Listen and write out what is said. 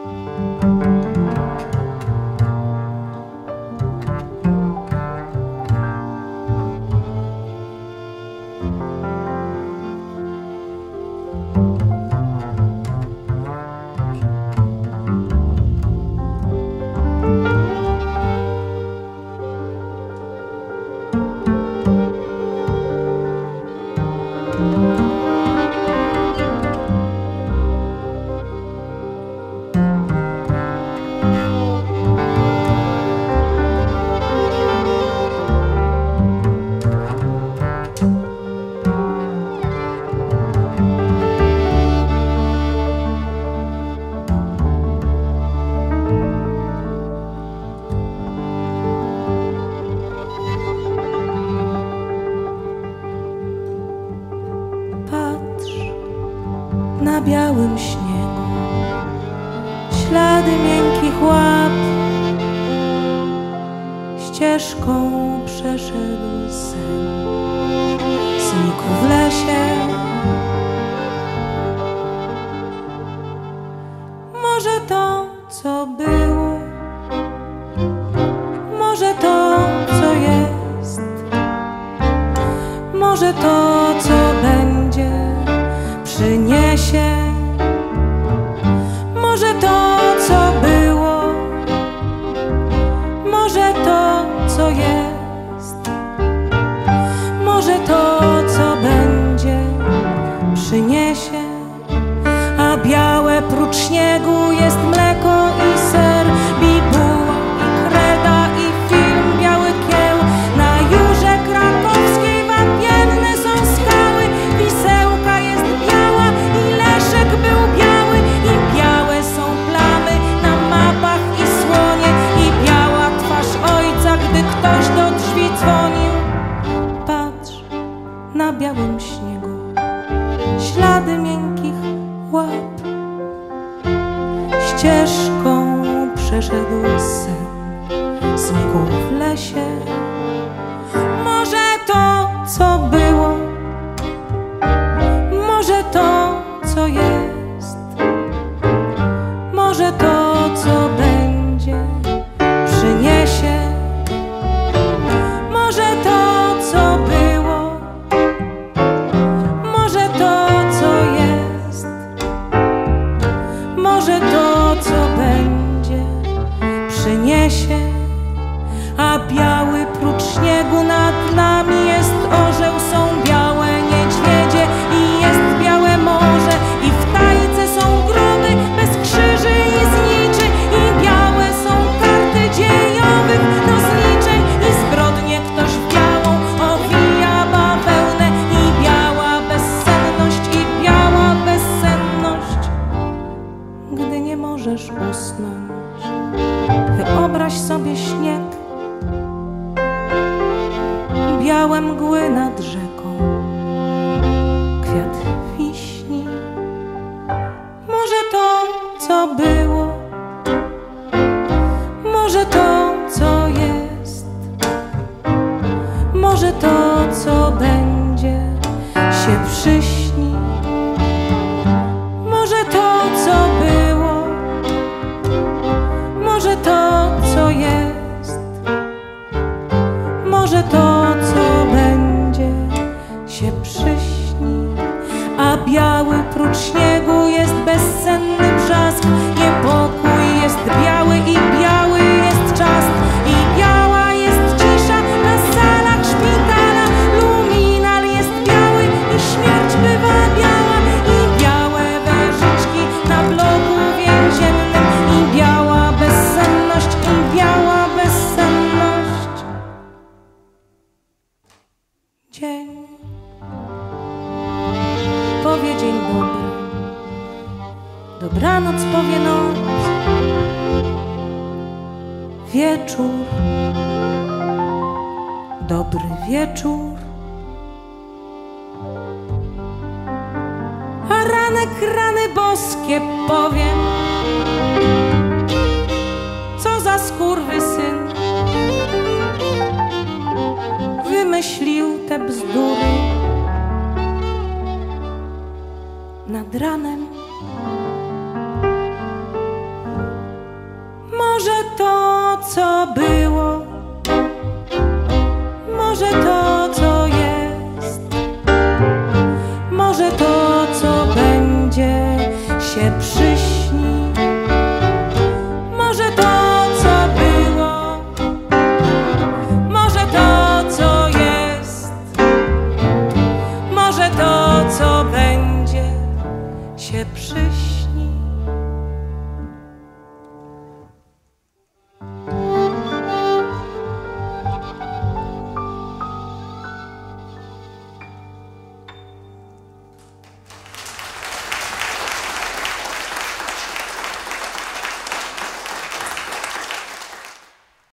Na białym śniegu ślady miękkich łap, ścieżką przeszedł sen, znikł w lesie. Może to, co było, może to, co jest, może to, co będzie, przyniesie. Może to, co było, może to, co jest, może to, co będzie, przyniesie. A białe prócz śniegu jest mleko i ser, bibuła i kreda i film Biały Kieł. Na Jurze Krakowskiej wapienne są skały, Wisełka jest biała i Leszek był biały, i białe są plamy na mapach i słonie, i biała twarz ojca, gdy ktoś do drzwi dzwonił. Patrz, na białym śniegu ślady miękkich łap, ścieżką przeszedł sen, znikł w lesie. Może to, co było, może to, co jest, może to, co będzie, przyniesie. Może to, co było, może to, co jest, może to, co będzie, przyniesie. A biały prócz śniegu nad nami jest orzeł, są białe niedźwiedzie i jest białe morze, i w tajce są groby bez krzyży i zniczy, i białe są karty dziejowych do zliczeń, i zbrodnie ktoś w białą owija bawełnę, i biała bezsenność, i biała bezsenność. Gdy nie możesz usnąć, wyobraź sobie śnieg, białe mgły nad rzeką, kwiat wiśni. Może to, co było, może to, co jest, może to, co będzie, się przyśni. Może to, co było, może to, co jest, może to, co będzie, się przyśni. A biały prócz śniegu jest bezsenny brzask, niepokój jest biały i biały jest czas, i biała jest cisza na salach szpitala, luminal jest biały i śmierć bywa biała, i białe wężyczki na bloku więziennym, i biała bezsenność, i biała bezsenność. Dzień powie dzień dobry, dobranoc powie noc, wieczór, dobry wieczór. A ranek rany boskie powiem, co za skurwysyn wymyślił te bzdury. Nad ranem co było, może to, co jest, może to, co będzie, się przyśni. Może to, co było, może to, co jest, może to, co będzie, się przyśni.